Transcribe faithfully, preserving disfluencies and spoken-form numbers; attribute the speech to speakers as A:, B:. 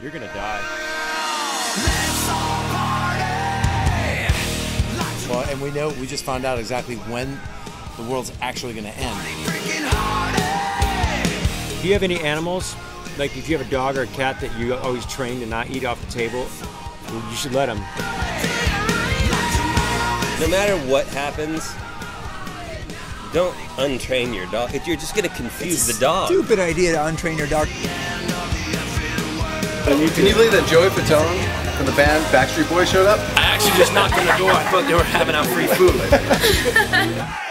A: you're gonna die.
B: Well, and we know, we just found out exactly when the world's actually gonna end.
A: Do you have any animals? Like if you have a dog or a cat that you always train to not eat off the table, you should let them.
C: No matter what happens, don't untrain your dog. You're just going to confuse the dog.
D: Stupid idea to untrain your dog.
E: Can you believe that Joey Fatone from the band Backstreet Boys showed up?
F: I actually just knocked on the door. I thought they were having out free food.